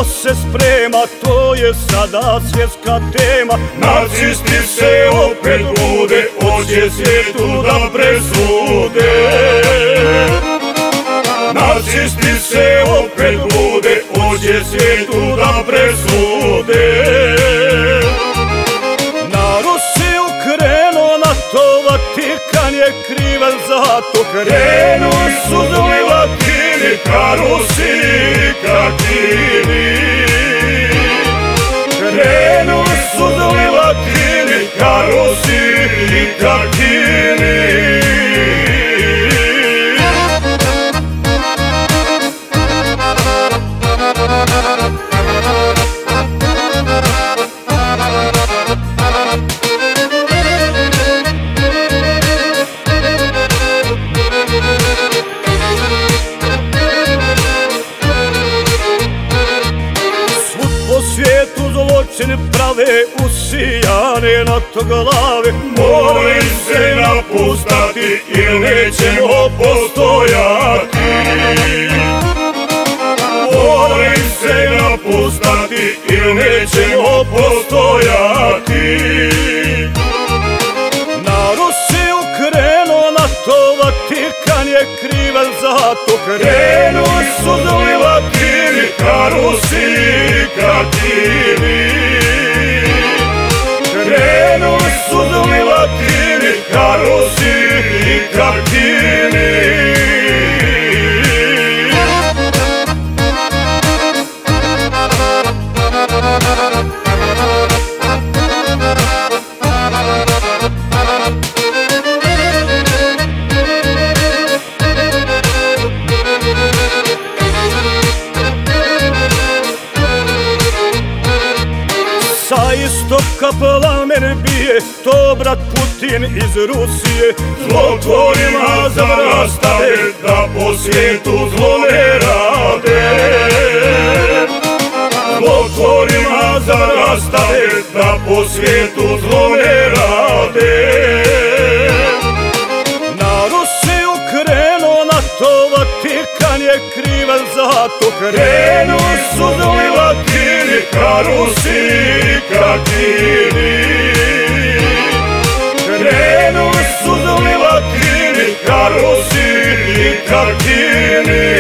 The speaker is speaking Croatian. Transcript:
Crveno se sprema, to je sada svjetska tema. Nacisti se opet bude, hoće svijetu da presude. Nacisti se opet bude, hoće svijetu da presude. Na Rusiju krenuo natovati, Kan je kriven za to. Krenuli su zli Latini ka Rusiji, ka Kini. Krenuli su zli Latini ka Rusiji, ka Kini. Zločin prave usijane na to glave. Moraju se napustati ili nećemo postojati. Moraju se napustati ili nećemo postojati. Na Rusiju krenuo natovati, Kan je kriven za to. Krenuli su zli Latini ka Rusiji, ka Kini. Krenuli su zli Latini ka Rusiji, ka Kini. Sa istoka plamen bije, to brat Putin iz Rusije. Zlotvorima zavrastave, da po svijetu zlo ne rade. Zlotvorima zavrastave, da po svijetu zlo ne rade. Na Rusiju krenuo natovati, Kan je kriven za to. Krenuli su zli Latini ka Rusiji, ka Kini. Krenuli su zli Latini ka Rusiji, ka Kini.